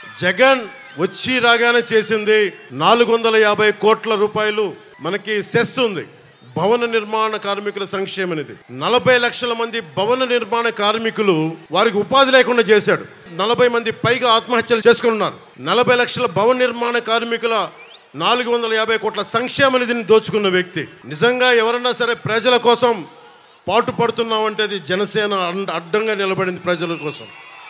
జగన్ వచ్చి రాగానే చేసింది 450 కోట్ల రూపాయలు మనకి సెస్ ఉంది. భవన నిర్మాణ కార్మికుల సంక్షేమ నిధి 40 లక్షల మంది భవన నిర్మాణ కార్మికులు వారికి ఉపాధి లేకుండా చేశాడు. 40 మంది పైగా ఆత్మహత్యలు చేసుకున్నారు. 40 లక్షల భవన నిర్మాణ కార్మికుల 450 కోట్ల సంక్షేమ నిధిని దోచుకున్న వ్యక్తి. నిజంగా ఎవరన్నా సరే ప్రజల కోసం పాటు పడుతున్నామంటే అది జనసేన అడ్డంగా నిలబడింది ప్రజల కోసం.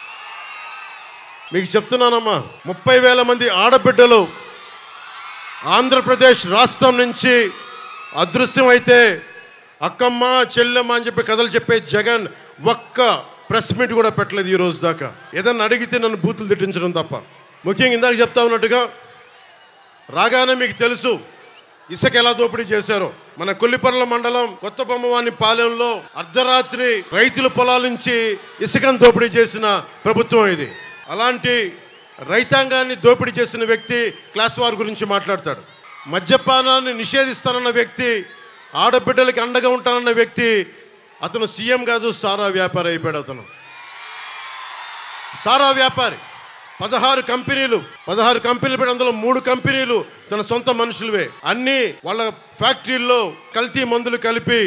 మీకు చెప్తున్నానమ్మా, 30,000 మంది ఆడబిడ్డలు ఆంధ్రప్రదేశ్ రాష్ట్రం నుంచి అదృశ్యం అయితే అక్కమ్మ చెల్లెమ్మ అని చెప్పి కథలు చెప్పే జగన్ ఒక్క ప్రెస్ మీట్ కూడా పెట్టలేదు ఈ రోజు దాకా. ఏదన్నా అడిగితే నన్ను బూతులు తిట్టించడం తప్ప. ముఖ్యంగా ఇందాక చెప్తా ఉన్నట్టుగా రాగానే మీకు తెలుసు ఇసుక ఎలా దోపిడీ చేశారో. మన కొల్లిపర్ల మండలం కొత్త బొమ్మవాని పాలెంలో అర్ధరాత్రి రైతుల పొలాల నుంచి ఇసుకను దోపిడీ చేసిన ప్రభుత్వం ఇది. అలాంటి రైతాంగాన్ని దోపిడీ చేసిన వ్యక్తి క్లాస్ వార్ గురించి మాట్లాడతాడు. మద్యపానాన్ని నిషేధిస్తానన్న వ్యక్తి, ఆడబిడ్డలకి అండగా ఉంటానన్న వ్యక్తి, అతను సీఎం కాదు, సారా వ్యాపారి అయిపోయాడు. అతను సారా వ్యాపారి. 16 కంపెనీలు పెట్టి అందులో 3 కంపెనీలు తన సొంత మనుషులవే. అన్నీ వాళ్ళ ఫ్యాక్టరీల్లో కల్తీ మందులు కలిపి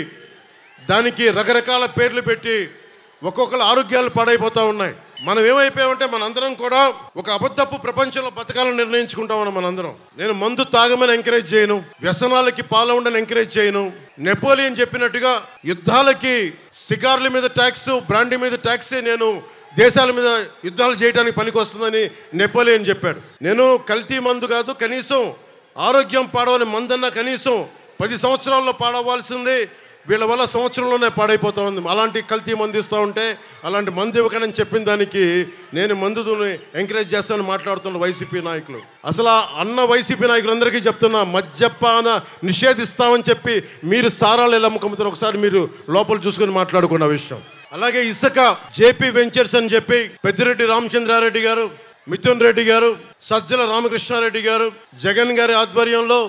దానికి రకరకాల పేర్లు పెట్టి ఒక్కొక్కరు ఆరోగ్యాలు పాడైపోతూ ఉన్నాయి. మనం ఏమైపోయామంటే మనందరం కూడా ఒక అబద్ధపు ప్రపంచంలో బతకాలని నిర్ణయించుకుంటామని మనందరం. నేను మందు తాగమని ఎంకరేజ్ చేయను, వ్యసనాలకి పాల్గొనని ఎంకరేజ్ చేయను. నెపోలియన్ చెప్పినట్టుగా యుద్ధాలకి సిగార్ల మీద ట్యాక్స్, బ్రాండీ మీద ట్యాక్సే నేను దేశాల మీద యుద్ధాలు చేయడానికి పనికి వస్తుందని నెపోలియన్ చెప్పాడు. నేను కల్తీ మందు కాదు, కనీసం ఆరోగ్యం పాడవని మందన్నా కనీసం 10 సంవత్సరాల్లో పాడవలసింది వీళ్ళ వల్ల సంవత్సరంలోనే పాడైపోతా ఉంది. అలాంటి కల్తీ మందు ఇస్తూ ఉంటే అలాంటి మందు ఇవ్వకని చెప్పిన దానికి నేను మందుని ఎంకరేజ్ చేస్తానని మాట్లాడుతున్న వైసీపీ నాయకులు. అసలు అన్న వైసీపీ నాయకులందరికీ చెప్తున్నా, మద్యపాన నిషేధిస్తామని చెప్పి మీరు సారాలు ఎలా అమ్ముకుంటారు ఒకసారి మీరు లోపల చూసుకొని మాట్లాడుకున్న విషయం. అలాగే ఇసుక జేపీ వెంచర్స్ అని చెప్పి పెద్దిరెడ్డి రామచంద్రారెడ్డి గారు, మిథున్ రెడ్డి గారు, సజ్జల రామకృష్ణారెడ్డి గారు, జగన్ గారి ఆధ్వర్యంలో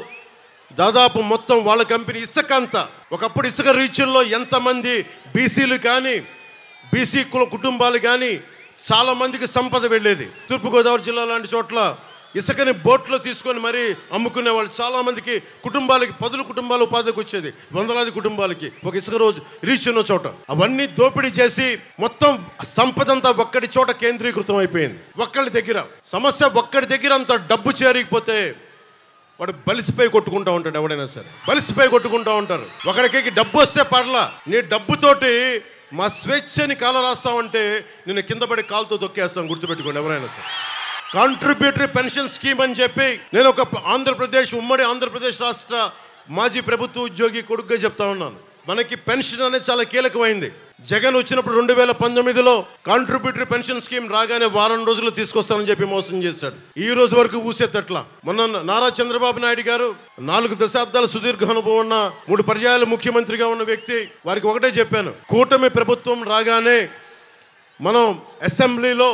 దాదాపు మొత్తం వాళ్ళ కంపెనీ ఇసుక అంతా. ఒకప్పుడు ఇసుక రీచుల్లో ఎంతమంది బీసీలు కానీ బీసీ కుటుంబాలు కానీ చాలా మందికి సంపద వెళ్ళేది. తూర్పుగోదావరి జిల్లా లాంటి చోట్ల ఇసుకని బోట్లో తీసుకొని మరీ అమ్ముకునే వాళ్ళు చాలా మందికి కుటుంబాలకి 10 కుటుంబాలు ఉపాధికి వచ్చేది, వందలాది కుటుంబాలకి ఒక ఇసుక రోజు రీచ్ ఉన్న చోట. అవన్నీ దోపిడీ చేసి మొత్తం సంపద అంతా ఒక్కడి చోట కేంద్రీకృతం అయిపోయింది. ఒక్కడి దగ్గర సమస్య, ఒక్కడి దగ్గర అంత డబ్బు చేరిగిపోతే వాడు బలిసిపోయి కొట్టుకుంటూ ఉంటాడు. ఎవడైనా సరే బలిసిపోయి కొట్టుకుంటూ ఉంటారు. ఒకడికి డబ్బు వస్తే పర్లా, నీ డబ్బుతోటి మా స్వేచ్ఛని కాల రాస్తామంటే నేను కింద పడి కాలుతో తొక్కేస్తాం. గుర్తుపెట్టుకోండి ఎవరైనా సరే. కాంట్రిబ్యూటరీ పెన్షన్ స్కీమ్ అని చెప్పి నేను ఒక ఉమ్మడి ఆంధ్రప్రదేశ్ రాష్ట్ర మాజీ ప్రభుత్వ ఉద్యోగి కొడుకుగా చెప్తా ఉన్నాను. మనకి పెన్షన్ అనేది చాలా కీలకమైంది. జగన్ వచ్చినప్పుడు 2019లో కాంట్రిబ్యూటరీ పెన్షన్ స్కీమ్ రాగానే వారం రోజులు తీసుకొస్తానని చెప్పి మోసం చేశాడు. ఈ రోజు వరకు ఊసేతట్లా. మొన్న నారా చంద్రబాబు నాయుడు గారు 4 దశాబ్దాల సుదీర్ఘ అనుభవం ఉన్న 3 పర్యాయాలు ముఖ్యమంత్రిగా ఉన్న వ్యక్తి, వారికి ఒకటే చెప్పాను, కూటమి ప్రభుత్వం రాగానే మనం అసెంబ్లీలో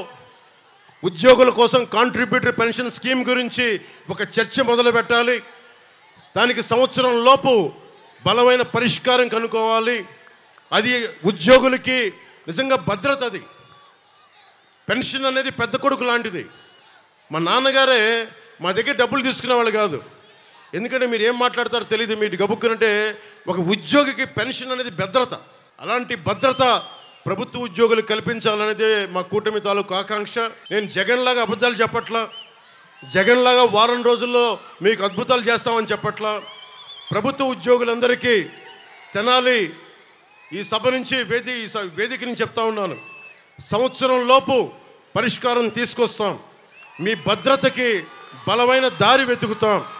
ఉద్యోగుల కోసం కాంట్రిబ్యూటరీ పెన్షన్ స్కీమ్ గురించి ఒక చర్చ మొదలు పెట్టాలి. దానికి సంవత్సరం లోపు బలమైన పరిష్కారం కనుక్కోవాలి. అది ఉద్యోగులకి నిజంగా భద్రత. అది పెన్షన్ అనేది పెద్ద కొడుకు లాంటిది. మా నాన్నగారే మా దగ్గర డబ్బులు తీసుకునే వాళ్ళు కాదు. ఎందుకంటే మీరు ఏం మాట్లాడతారో తెలియదు, మీరు గబుక్కునంటే ఒక ఉద్యోగికి పెన్షన్ అనేది భద్రత. అలాంటి భద్రత ప్రభుత్వ ఉద్యోగులు కల్పించాలనేది మా కూటమి తాలూకు ఆకాంక్ష. నేను జగన్ లాగా అబద్ధాలు చెప్పట్లా, జగన్ లాగా వారం రోజుల్లో మీకు అద్భుతాలు చేస్తామని చెప్పట్లా. ప్రభుత్వ ఉద్యోగులందరికీ తెనాలి ఈ సభ నుంచి వేదిక నుంచి చెప్తా ఉన్నాను, సంవత్సరం లోపు పరిష్కారం తీసుకొస్తాం. మీ భద్రతకి బలమైన దారి వెతుకుతాం.